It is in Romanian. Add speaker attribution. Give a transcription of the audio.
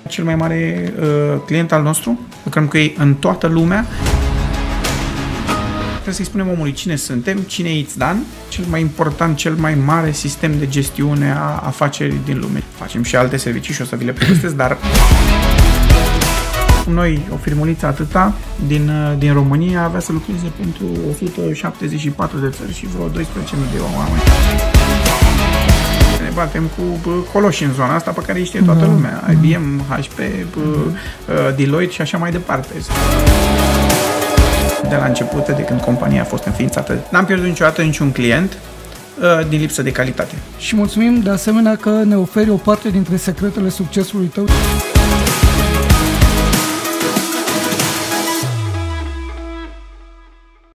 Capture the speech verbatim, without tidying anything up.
Speaker 1: Cel mai mare uh, client al nostru, lucrăm cu ei în toată lumea. Trebuie să-i spunem omului cine suntem, cine e It's Done, cel mai important, cel mai mare sistem de gestiune a afacerii din lume. Facem și alte servicii și o să vi le povestesc, dar noi, o firmuliță atâta, din, din România, avea să lucreze pentru o sută șaptezeci și patru de țări și vreo doisprezece mii de oameni. Ne batem cu coloși în zona asta pe care îi știe toată lumea. I B M, H P, Deloitte și așa mai departe. De la început, de când compania a fost înființată, n-am pierdut niciodată niciun client din lipsă de calitate.
Speaker 2: Și mulțumim de asemenea că ne oferi o parte dintre secretele succesului tău.